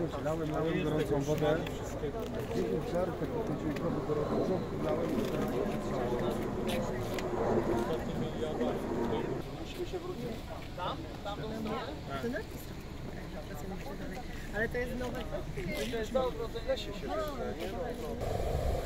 Lałem gorącą wodę. 10 żartek, 5 litrowych gorącą lałem i teraz musimy się wrócić. Tam tą stronę? Ale to jest nowe. To jest dobre, to lesie się wyszło, nie?